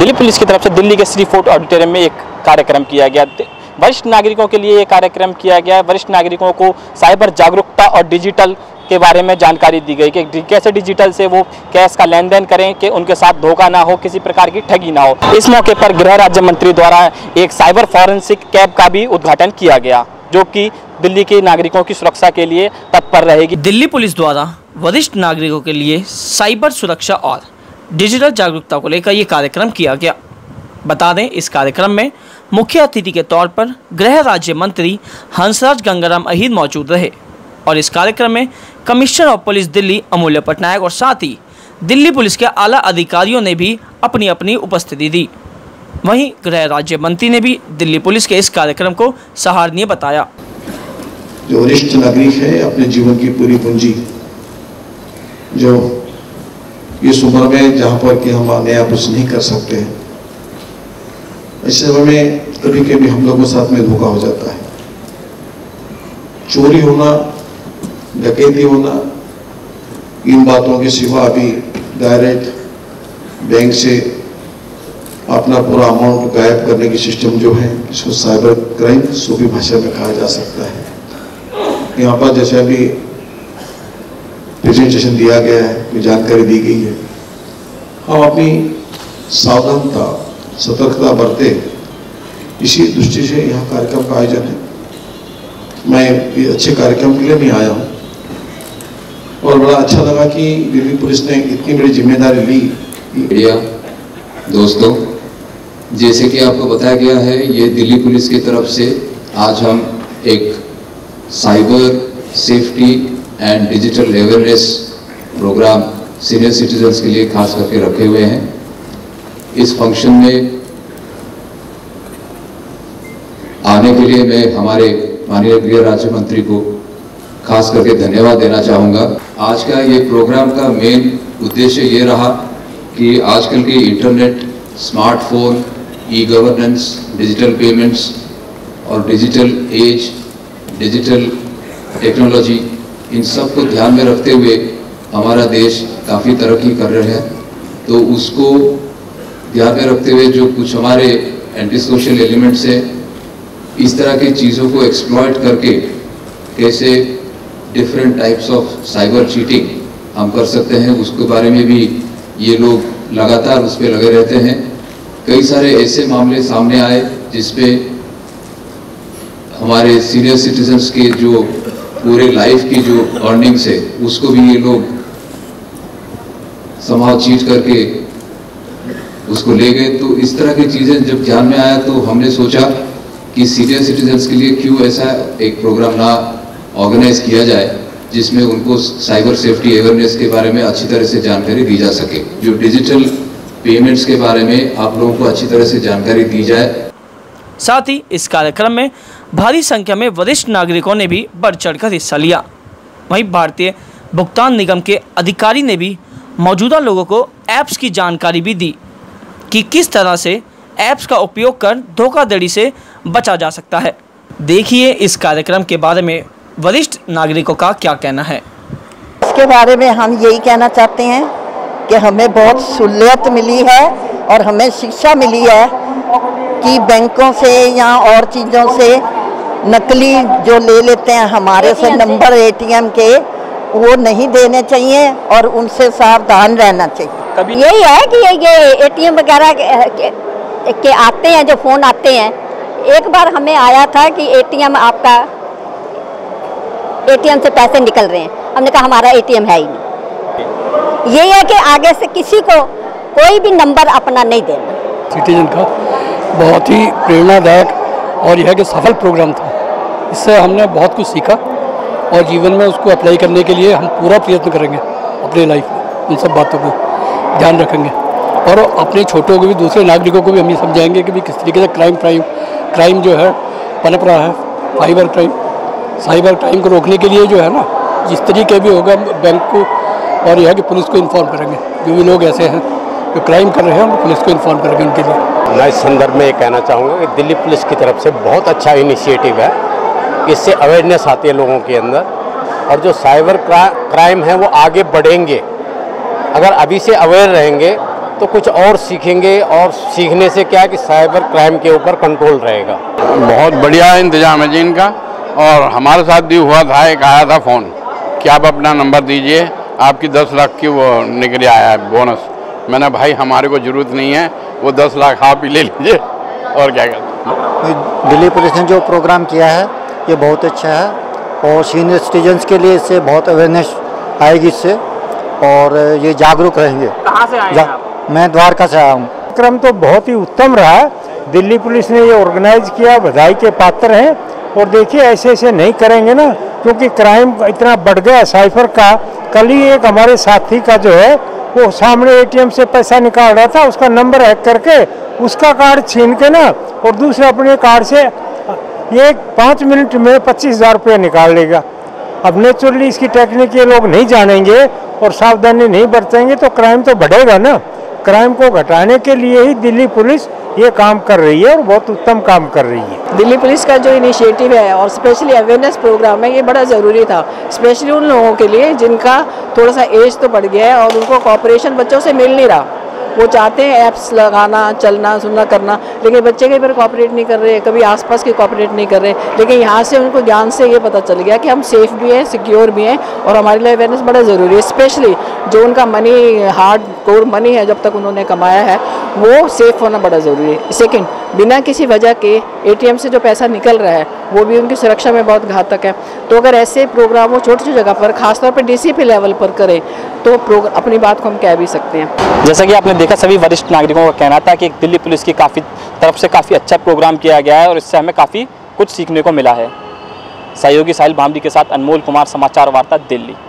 Delhi police की तरफ से दिल्ली के श्री फोर्ट ऑडिटोरियम में एक कार्यक्रम किया गया। वरिष्ठ नागरिकों के लिए ये कार्यक्रम किया गया। वरिष्ठ नागरिकों को साइबर जागरूकता और डिजिटल के बारे में जानकारी दी गई कि कैसे डिजिटल से वो कैश का लेन देन करें कि उनके साथ धोखा ना हो, किसी प्रकार की ठगी ना हो। इस मौके पर गृह राज्य मंत्री द्वारा एक साइबर फॉरेंसिक कैब का भी उद्घाटन किया गया, जो कि दिल्ली के नागरिकों की सुरक्षा के लिए तत्पर रहेगी। दिल्ली पुलिस द्वारा वरिष्ठ नागरिकों के लिए साइबर सुरक्षा और डिजिटल जागरूकता को लेकर ये कार्यक्रम किया गया। बता दें, इस कार्यक्रम में मुख्य अतिथि के तौर पर गृह राज्य मंत्री हंसराज गंगाराम अहीर मौजूद रहे और इस कार्यक्रम में commissioner of police Delhi Amulya Patnaik और साथ ही दिल्ली पुलिस के आला अधिकारियों ने भी अपनी अपनी उपस्थिति दी। वहीं गृह राज्य मंत्री ने भी दिल्ली पुलिस के इस कार्यक्रम को सराहनीय बताया। जो वरिष्ठ नागरिक है, अपने जीवन की पूरी पूंजी जो इस उम्र में जहाँ पर कि हम नया कुछ नहीं कर सकते हैं, ऐसे समय में कभी कभी हम लोगों के साथ में धोखा हो जाता है। चोरी होना, डकैती होना, इन बातों के सिवा अभी डायरेक्ट बैंक से अपना पूरा अमाउंट गायब करने की सिस्टम जो है, इसको साइबर क्राइम सूफी भाषा में कहा जा सकता है। यहाँ पर जैसे अभी प्रेजेंटेशन दिया गया है, जानकारी दी गई है, हम अपनी सावधानता सतर्कता बरते, इसी दृष्टि से यहाँ कार्यक्रम का आयोजन है। मैं ये अच्छे कार्यक्रम के लिए नहीं आया हूँ और बड़ा अच्छा लगा कि दिल्ली पुलिस ने इतनी बड़ी जिम्मेदारी ली। बढ़िया दोस्तों, जैसे कि आपको बताया गया है, ये दिल्ली पुलिस की तरफ से आज हम एक cyber safety and digital awareness programme senior citizens के लिए खास करके रखे हुए हैं। इस फंक्शन में आने के लिए मैं हमारे माननीय गृह राज्य मंत्री को खास करके धन्यवाद देना चाहूँगा। आज का ये प्रोग्राम का मेन उद्देश्य ये रहा कि आजकल के internet, smartphone, e governance, digital payments और डिजिटल एज, डिजिटल टेक्नोलॉजी, इन सब को ध्यान में रखते हुए हमारा देश काफ़ी तरक्की कर रहे हैं। तो उसको ध्यान में रखते हुए जो कुछ हमारे एंटी सोशल एलिमेंट्स हैं, इस तरह की चीज़ों को एक्सप्लॉइट करके कैसे different types of cyber cheating हम कर सकते हैं, उसके बारे में भी ये लोग लगातार उस पर लगे रहते हैं। कई सारे ऐसे मामले सामने आए जिसपे हमारे सीनियर सिटीजन्स के जो पूरे लाइफ की जो अर्निंग्स है, उसको भी ये लोग समाव चीट करके उसको ले गए। तो इस तरह की चीज़ें जब ध्यान में आया तो हमने सोचा कि सीनियर सिटीजन्स के लिए क्यों ऐसा एक प्रोग्राम ना ऑर्गेनाइज किया जाए जिसमें उनको साइबर सेफ्टी अवेयरनेस के बारे में अच्छी तरह से जानकारी दी जा सके, जो डिजिटल पेमेंट्स के बारे में आप लोगों को अच्छी तरह से जानकारी दी जाए। साथ ही इस कार्यक्रम में भारी संख्या में वरिष्ठ नागरिकों ने भी बढ़ चढ़कर हिस्सा लिया। वहीं भारतीय भुगतान निगम के अधिकारी ने भी मौजूदा लोगों को ऐप्स की जानकारी भी दी कि किस तरह से ऐप्स का उपयोग कर धोखाधड़ी से बचा जा सकता है। देखिए इस कार्यक्रम के बारे में वरिष्ठ नागरिकों का क्या कहना है। इसके बारे में हम यही कहना चाहते हैं कि हमें बहुत सहूलियत मिली है और हमें शिक्षा मिली है कि बैंकों से या और चीज़ों से नकली जो ले लेते हैं हमारे से नंबर एटीएम के, वो नहीं देने चाहिए और उनसे सावधान रहना चाहिए। यही है कि ये एटीएम वगैरह के आते हैं, जो फ़ोन आते हैं। एक बार हमें आया था कि एटीएम आपका, एटीएम से पैसे निकल रहे हैं। हमने कहा हमारा एटीएम है ही नहीं। यही है कि आगे से किसी को कोई भी नंबर अपना नहीं देना। सिटीजन का बहुत ही प्रेरणादायक और यह कि सफल प्रोग्राम था। इससे हमने बहुत कुछ सीखा और जीवन में उसको अप्लाई करने के लिए हम पूरा प्रयत्न करेंगे। अपने लाइफ में इन सब बातों को ध्यान रखेंगे और अपने छोटों को भी, दूसरे नागरिकों को भी हम ये समझाएंगे कि भी किस तरीके से क्राइम जो है पनप रहा है। साइबर क्राइम को रोकने के लिए जो है ना, जिस तरीके भी होगा बैंक को और यह कि पुलिस को इन्फॉर्म करेंगे। जो भी लोग ऐसे हैं जो क्राइम कर रहे हैं, हम पुलिस को इन्फॉर्म करेंगे उनके लिए। मैं इस संदर्भ में ये कहना चाहूँगा कि दिल्ली पुलिस की तरफ से बहुत अच्छा इनिशिएटिव है। इससे अवेयरनेस आती है लोगों के अंदर और जो साइबर क्राइम है वो आगे बढ़ेंगे। अगर अभी से अवेयर रहेंगे तो कुछ और सीखेंगे, और सीखने से क्या है कि साइबर क्राइम के ऊपर कंट्रोल रहेगा। बहुत बढ़िया इंतजाम है जी इनका। और हमारे साथ भी हुआ था, एक आया था फ़ोन कि आप अपना नंबर दीजिए, आपकी 10 लाख की वो निकल आया है बोनस। मैंने भाई हमारे को ज़रूरत नहीं है, वो 10 लाख आप ही ले लीजिए और क्या करते। दिल्ली पुलिस ने जो प्रोग्राम किया है ये बहुत अच्छा है और सीनियर सिटीजन्स के लिए इससे बहुत अवेयरनेस आएगी इससे, और ये जागरूक रहेंगे। कहाँ से आए हैं आप? मैं द्वारका से आया हूँ। कार्यक्रम तो बहुत ही उत्तम रहा है, दिल्ली पुलिस ने ये ऑर्गेनाइज किया, बधाई के पात्र हैं। और देखिए ऐसे ऐसे नहीं करेंगे ना, क्योंकि क्राइम इतना बढ़ गया साइफर का। कल ही एक हमारे साथी का जो है वो सामने एटीएम से पैसा निकाल रहा था, उसका नंबर हैक करके उसका कार्ड छीन के ना और दूसरे अपने कार्ड से ये 5 मिनट में 25,000 रुपये निकाल लेगा। अब नेचुरली इसकी टेक्निक ये लोग नहीं जानेंगे और सावधानी नहीं बरतेंगे तो क्राइम तो बढ़ेगा ना। क्राइम को घटाने के लिए ही दिल्ली पुलिस ये काम कर रही है और बहुत उत्तम काम कर रही है। दिल्ली पुलिस का जो इनिशिएटिव है और स्पेशली अवेयरनेस प्रोग्राम है, ये बड़ा ज़रूरी था, स्पेशली उन लोगों के लिए जिनका थोड़ा सा एज तो बढ़ गया है और उनको कॉपरेशन बच्चों से मिल नहीं रहा। वो चाहते हैं ऐप्स लगाना, चलना, सुनना, करना, लेकिन बच्चे कई बार कॉपरेट नहीं कर रहे, कभी आसपास के कॉपरेट नहीं कर रहे। लेकिन यहाँ से उनको ज्ञान से ये पता चल गया कि हम सेफ़ भी हैं, सिक्योर भी हैं और हमारे लिए अवेयरनेस बड़ा ज़रूरी है। स्पेशली जो उनका मनी, हार्ड कोर मनी है, जब तक उन्होंने कमाया है, वो सेफ़ होना बड़ा ज़रूरी है। सेकेंड, बिना किसी वजह के एटीएम से जो पैसा निकल रहा है वो भी उनकी सुरक्षा में बहुत घातक है। तो अगर ऐसे प्रोग्राम वो छोटी छोटी जगह पर, खासतौर पर डीसीपी लेवल पर करें तो अपनी बात को हम कह भी सकते हैं। जैसा कि आपने देखा, सभी वरिष्ठ नागरिकों का कहना था कि दिल्ली पुलिस की तरफ से काफ़ी अच्छा प्रोग्राम किया गया है और इससे हमें काफ़ी कुछ सीखने को मिला है। सहयोगी साहिल भामरी के साथ अनमोल कुमार, समाचार वार्ता, दिल्ली।